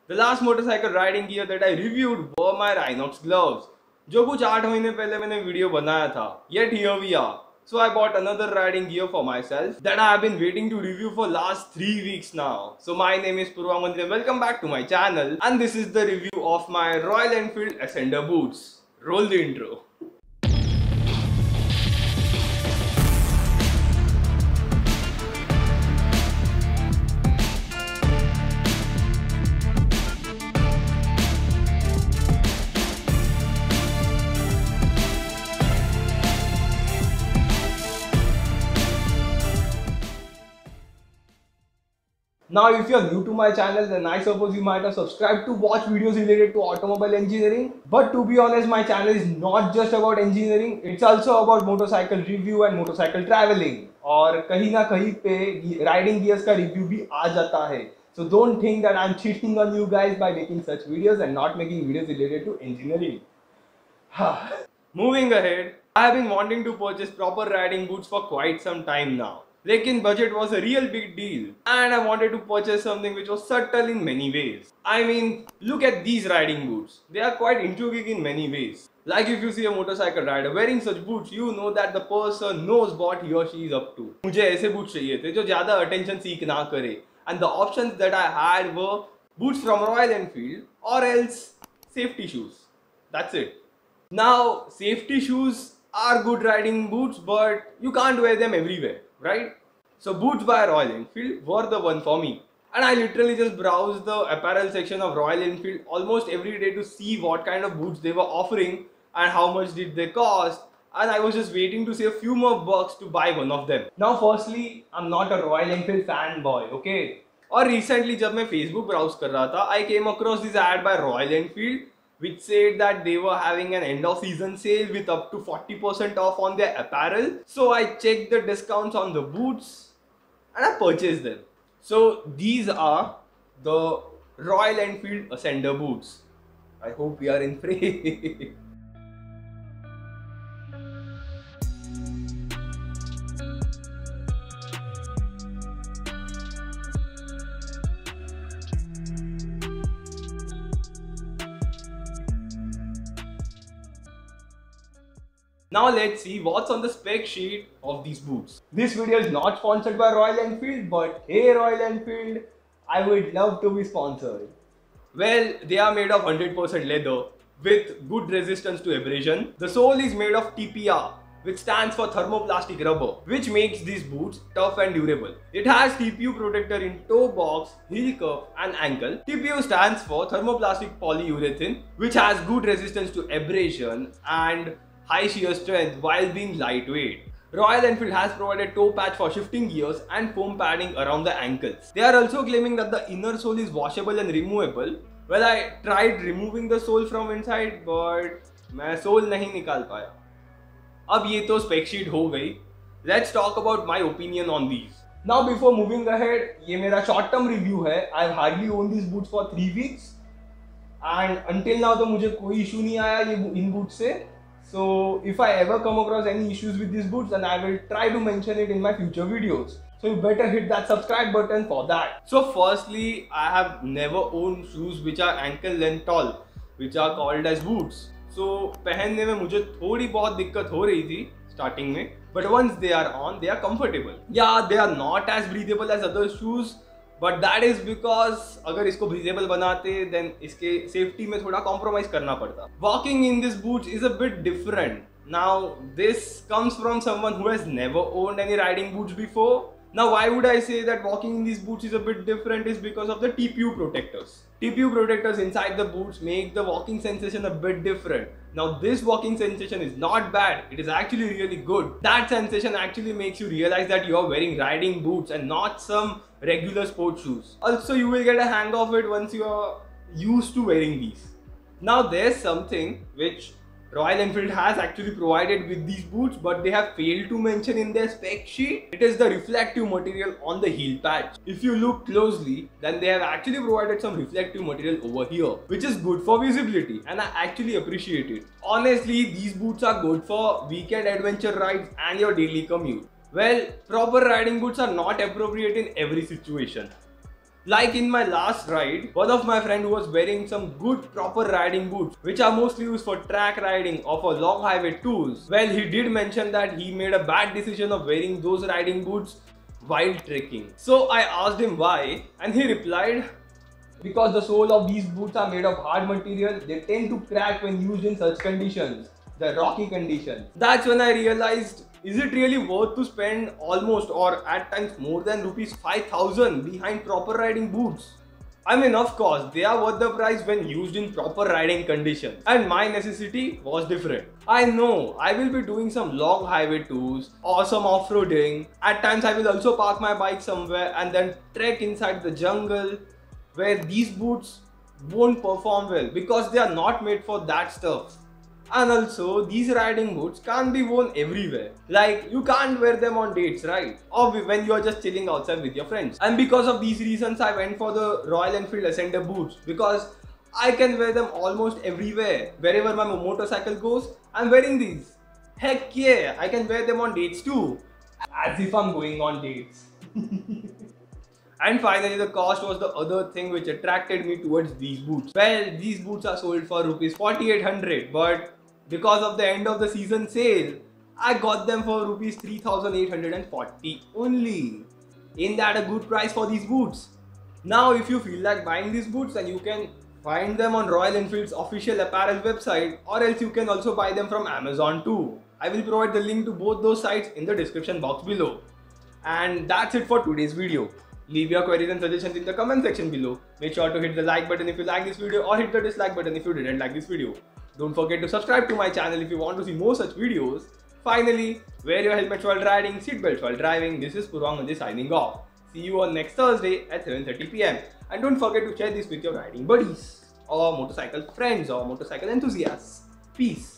The last motorcycle riding gear that I reviewed were my Rhinox gloves, जो कुछ 8 महीने पहले मैंने वीडियो बनाया था. Yet here we are. So I bought another riding gear for myself that I have been waiting to review for last 3 weeks now. So my name is Purvamandri and welcome back to my channel, and this is the review of my Royal Enfield Ascender boots. Roll the intro. Now, if you are new to my channel, then I suppose you might have subscribed to watch videos related to automobile engineering. But to be honest, my channel is not just about engineering, it's also about motorcycle review and motorcycle traveling. और कहीं ना कहीं पे riding gears का review भी आ जाता है. So don't think that I'm cheating on you guys by making such videos and not making videos related to engineering. Moving ahead, I have been wanting to purchase proper riding boots for quite some time now. Lekin budget was a real big deal and I wanted to purchase something which was subtle in many ways. I mean, look at these riding boots. They are quite intriguing in many ways. Like if you see a motorcycle rider wearing such boots, you know that the person knows what he or she is up to. मुझे ऐसे boots चाहिए थे जो ज़्यादा attention seek ना करे. And the options that I had were boots from Royal Enfield or else safety shoes. That's it. Now, safety shoes are good riding boots, but you can't wear them everywhere, right? So boots by Royal Enfield were the one for me. And I literally just browsed the apparel section of Royal Enfield almost every day to see what kind of boots they were offering and how much did they cost. And I was just waiting to see a few more bucks to buy one of them. Now firstly, I'm not a Royal Enfield fanboy, okay? और recently जब मैं Facebook browse कर रहा था, I came across this ad by Royal Enfield which said that they were having an end of season sale with up to 40% off on their apparel. So I checked the discounts on the boots and I purchased them. So these are the Royal Enfield Ascender boots. I hope we are in frame. Now let's see what's on the spec sheet of these boots. This video is not sponsored by Royal Enfield, but hey Royal Enfield, I would love to be sponsored. Well, they are made of 100% leather with good resistance to abrasion. The sole is made of TPR, which stands for thermoplastic rubber, which makes these boots tough and durable. It has TPU protector in toe box, heel cuff and ankle. TPU stands for thermoplastic polyurethane, which has good resistance to abrasion and high shear strength while being lightweight. Royal Enfield has provided toe patch for shifting gears and foam padding around the ankles. They are also claiming that the inner sole is washable and removable. Well, I tried removing the sole from inside, but मैं sole नहीं निकाल पाया. अब ये तो spec sheet हो गई. Let's talk about my opinion on these. Now before moving ahead, ये मेरा short term review है. I've hardly owned these boots for 3 weeks, and until now तो मुझे कोई issue नहीं आया ये इन boots से. So if I ever come across any issues with these boots, then I will try to mention it in my future videos. So you better hit that subscribe button for that. So firstly, I have never owned shoes which are ankle length tall, which are called as boots. So पहनने में मुझे थोड़ी बहुत दिक्कत हो रही थी starting में, but once they are on, they are comfortable. Yeah, they are not as breathable as other shoes, but that is because अगर इसको breathable बनाते then इसके safety में थोड़ा compromise करना पड़ता. Walking in these boots is a bit different. Now this comes from someone who has never owned any riding boots before. Now why would I say that walking in these boots is a bit different is because of the TPU protectors. TPU protectors inside the boots make the walking sensation a bit different. Now this walking sensation is not bad, it is actually really good. That sensation actually makes you realize that you are wearing riding boots and not some regular sports shoes. Also you will get a hang of it once you are used to wearing these. Now there's something which Royal Enfield has actually provided with these boots, but they have failed to mention in their spec sheet. It is the reflective material on the heel patch. If you look closely, then they have actually provided some reflective material over here, which is good for visibility, and I actually appreciate it. Honestly, these boots are good for weekend adventure rides and your daily commute. Well, proper riding boots are not appropriate in every situation. Like in my last ride, one of my friend was wearing some good proper riding boots, which are mostly used for track riding or for long highway tours. Well, he did mention that he made a bad decision of wearing those riding boots while trekking. So I asked him why, and he replied, because the sole of these boots are made of hard material, they tend to crack when used in such conditions, the rocky conditions. That's when I realized, is it really worth to spend almost or at times more than rupees 5,000 behind proper riding boots? I mean, of course, they are worth the price when used in proper riding conditions. And my necessity was different. I know I will be doing some long highway tours or some off-roading. At times I will also park my bike somewhere and then trek inside the jungle, where these boots won't perform well because they are not made for that stuff. And also, these riding boots can't be worn everywhere. Like, you can't wear them on dates, right? Or when you are just chilling outside with your friends. And because of these reasons, I went for the Royal Enfield Ascender boots, because I can wear them almost everywhere. Wherever my motorcycle goes, I'm wearing these. Heck yeah, I can wear them on dates too. As if I'm going on dates. And finally, the cost was the other thing which attracted me towards these boots. Well, these boots are sold for rupees 4,800, but because of the end of the season sale, I got them for rupees 3,840 only. Ain't that a good price for these boots? Now, if you feel like buying these boots, then you can find them on Royal Enfield's official apparel website, or else you can also buy them from Amazon too. I will provide the link to both those sites in the description box below. And that's it for today's video. Leave your queries and suggestions in the comment section below. Make sure to hit the like button if you like this video, or hit the dislike button if you didn't like this video. Don't forget to subscribe to my channel if you want to see more such videos. Finally, wear your helmets while riding, seatbelts while driving. This is Purvanganji signing off. See you on next Thursday at 7:30 PM. And don't forget to share this with your riding buddies, or motorcycle friends, or motorcycle enthusiasts. Peace.